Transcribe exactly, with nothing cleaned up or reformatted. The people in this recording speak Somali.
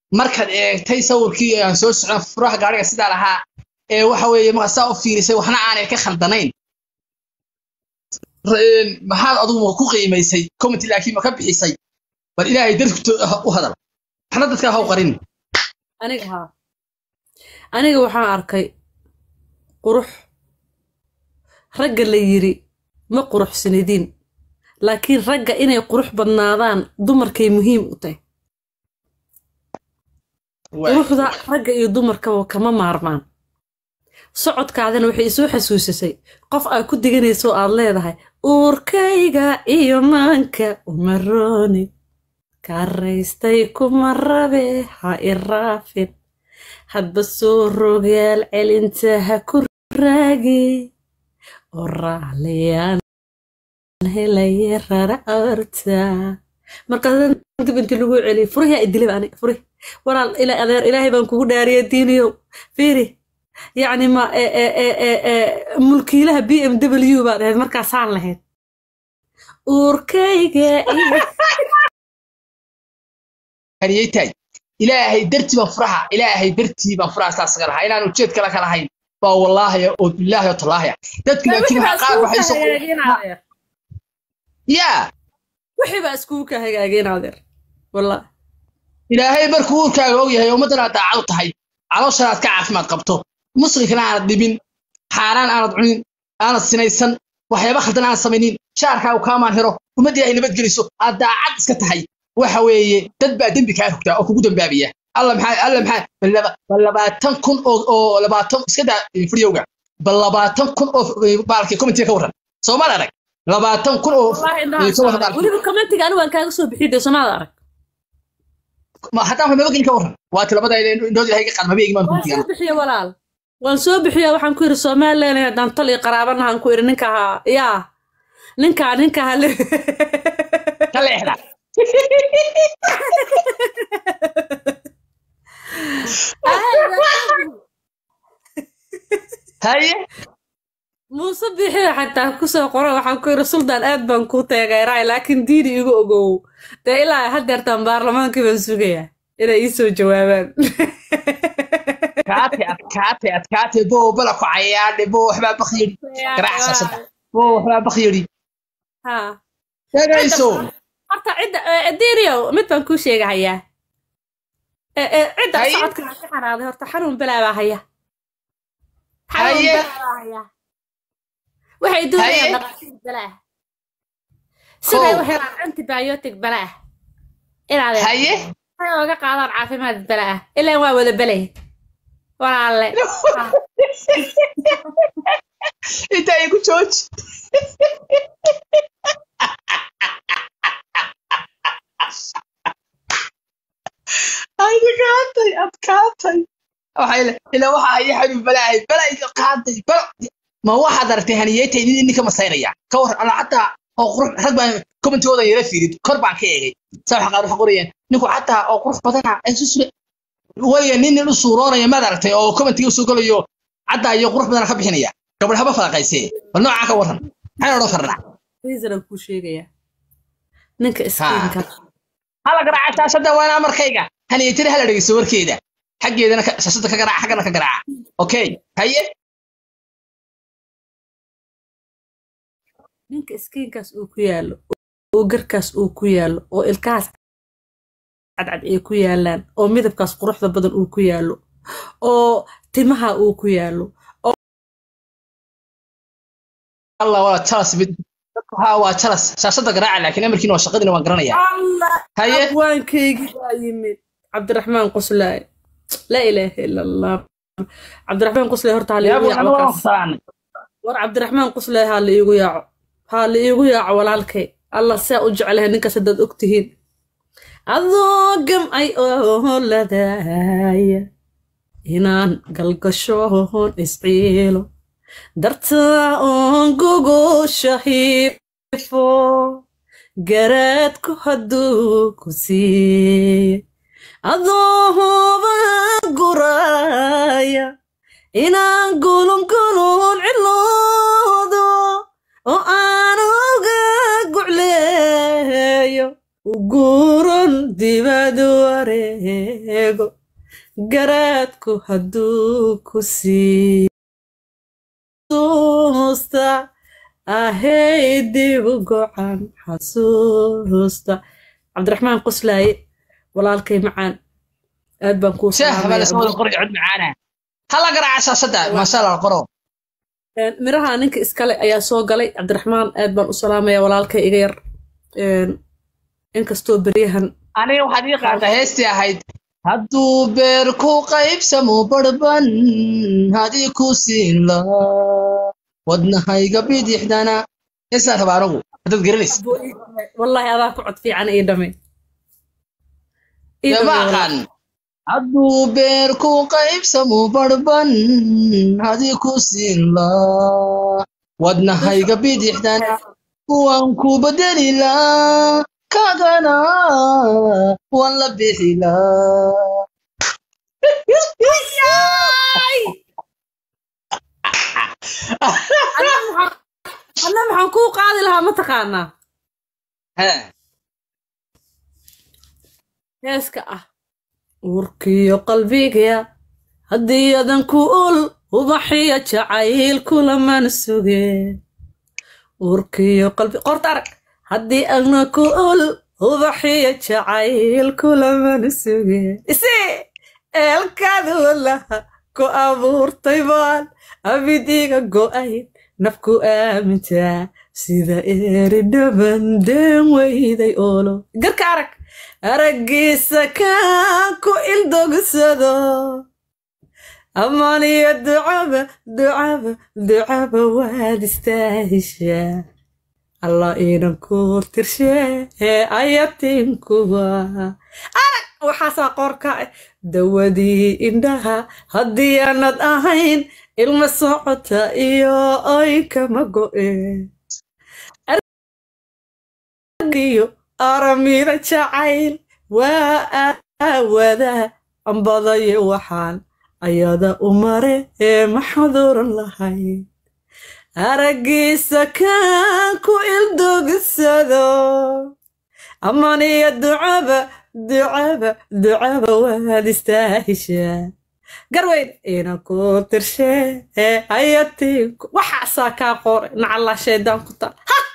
markaad eegtay sawirkii aan soo socon furaha gaariga sidaa lahaa ee waxa weeye ma saa u fiirisay waxna aanay ka khaldanayn maxaad adigu ku qiimaysay comment laakiin ma ka bixisay bal ilaahay dadku u hadal waxna dadka ha u qarin aniga ha aniga waxaan arkay qurux ragga la yiri ma quruxsanidin laakiin ragga inay qurux badnaadaan dumarkay muhiim u tahay quruxda ragga iyo dumarka kama maarmaan socodkaadana waxay soo xasuusisay qof ay ku diganayso aad leedahay uurkayga iyo maanka umarooni karaystay kuma rabe ha iraafin hadba soo rogaal celinta ha ku raagi oo raaliyaan helaya rara arta markaad dib inta lagu celiyo furiha idilay ani furi walaal ila adeer ilaahay baan kugu dhaariyay diiniyo fiiri يعني ما ملكي لها بي ام دبليو بعد هذا مركز صار لهين أوركيجا هنيتاي إلهي درتي بفرحة إلهي درتي بفرحة ساسقلها إلى أن وجدت كلا كلا هين فوالله يا بالله يا الله يا دتك لكن حقاب وحيسق يا وحي بأسكوكا هيجين عذر والله إلهي بركوك يا يوم ترى تعالت هاي على شرات كعف ما قبته مصري كنا على الدبين حاران على الدعين على السنيسن وحيبا خلطنا على السمينين شاركا وكامان هيرو ومدي هاي نبت جلسو هذا عد سكتهاي وحوي تدبع دم بكاركتا أو كوكو دنبابية الله محا الله محا بلباتن كن أو أو لباتن سكدا فريوغا بلباتن كن أو بالكي كومنتي كورن سو ما دارك لباتن كن أو ولي بالكومنتي قالوا أن كانوا بحيدة سو ما دارك ما حتى ما بقين كورن وقت لبدا نودي هاي قد ما بيجي ما كنتي أنا بحية ولا وانسو بحية وحن كوير الصومال لأن ننطلي قرابنا هن كوير نكها يا نكها نكها ل كلا إحنا هاي مو صبيحي حتى كسر قرا وحن كوير السلطان أدبن كوتا غيراي لكن ديني يجو جو ده إلا هدر تنبارلمان كيف نسوقيه إذا يسوي جوابان كاتي كاتي كاتي بو بلكو عيان بو حباب بخيري كراعسة صدق بو حباب بخيري ها يا جيسو حتى عد ديريو متى نكون شيء هيا عد صعد كنا حنا هذا هرت حنون بلا هيا حنون بلا هيا وحي دوري نقاشين بلا سيدا وحي أنت بايوتك بلا إلى هذا هيا أنا وقع قادر عافيمات بلا إلا هو ولا بليه ولا علي أنت يا كوتش هاي كاتي أتكاتي وحيل إلا واحد يحب بلاي بلاي كاتي بلا ما هو حضرت هنيتي إني كم صيرية كور أنا حتى أقرب حتى كومنت وضع يرفيد كربع كيه صح قالوا حقوريا نكو حتى أقرب بدنا أسوس ويا نين الصورة يا ما درت أو كومنت يوسف قالوا يو حتى يقرب بدنا خبي هنيا قبل هبا فلاقيسي النوع كورن أنا رخرنا فيزر كوشيجيا نك إسكين كات هلا قرعة شاشة وأنا مرخيجة هنيتي هلا رجع صور كده حقي أنا شاشة كقرعة حقنا كقرعة أوكي هيا ninka iskiinkaas uu ku yaalo oo garkaas uu ku yaalo oo ilkaas cadcad ay ku yaalaan oo midabkaas quruxda badan uu ku yaalo oo timaha uu ku yaalo Allah wala talas bid ha waa talas shaashada garaaca laakiin amarkiina waa shaqadina waan garanaya haye waankeygi waa yimid Cabdiraxmaan Qoslay la ilaaha illa Allah Cabdiraxmaan Qoslay horta hal igu yaaco war Cabdiraxmaan Qoslay hal igu yaaco هل يقول يا عوالك الله سأجعله إنك سدد أكتهين أذوقم أي أهل ذاي هنان قلقشون إسقيلو درتا أنقوقو شهيفو قرات كهدو كسي أذوه بقرايا هنان قولون قولون علودو وأنا قعليو وقورن دبادو eego garaadku hadduu ku sii xasuusta ahey dib u gocan xasuusta cabdiraxmaan qoslaaye walaalkay macaan aad baan kuu شيخ بلا سوى القرع عد معانا هلا قرع عشان صدق ما شاء الله القرع miraha ninka iskale ayaa soo galay cabdiraxmaan aad baan u salaamaya walaalkay iga yar inkastoo beryahan aniga waxaad ii qaatay heestii ahayd hadduu beer ku qaybsamo barban hadii ku siin laa wadnahayga bidixdana heestaa rabaa anagu haddaad garanaysa wallaahi adaa ku cod fiican ii dhame ma aqaan hadduu beer ku qaybsamo barban hadii ku siin laa wadnahayga bidixdana waan ku bedeli laa kagana waan la bixi laa anna maxaan kuu qaadi lahaa ma taqaanaa heeska ah urkiyo qalbiga haddii adan ku ul ubaxiyo jacayl kulaman suge urkiyo qalbi qorta arag haddii adna ku ul ubaxiyo jacayl kulaman suge isi eelkaadu laha ku abuurtay baan abidiga go'ayn nafku aamintaa sida eeri dhaban deen weyday oolo garka arag araggiisa kaan ku ildogsado amaniyo ducaba ducaba ducaba waad istaahishaa allah iidan ku tirshee ayatinkuwa arag waxaasaa qorka dawadii indhaha haddii aanad ahayn ilma socota iyo oy kama go'een argiyo aramida jacayl waa aawada ambadaye waxaan ayada u mare ee maxaduran lahayd araggiisa kaan ku ildogsado amaniyo ducaba ducaba ducaba waad istaahishaa garweyn inan ku tirshee ee ayatinku waxaasaa kaa qoray nacallaa shaydaan ku taal